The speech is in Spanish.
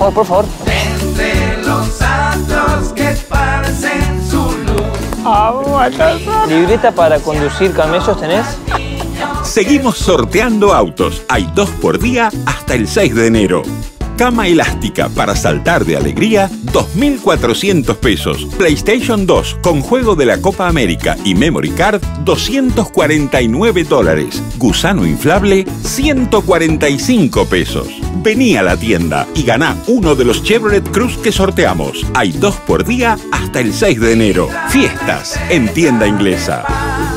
favor, por favor. Entre los astros que parecen su luz. ¿Libreta para conducir camellos tenés? Seguimos sorteando autos. Hay 2 por día hasta el 6 de enero. Cama elástica para saltar de alegría, 2.400 pesos. PlayStation 2 con juego de la Copa América y Memory Card, $249. Gusano inflable, 145 pesos. Vení a la tienda y ganá uno de los Chevrolet Cruze que sorteamos. Hay 2 por día hasta el 6 de enero. Fiestas en Tienda Inglesa.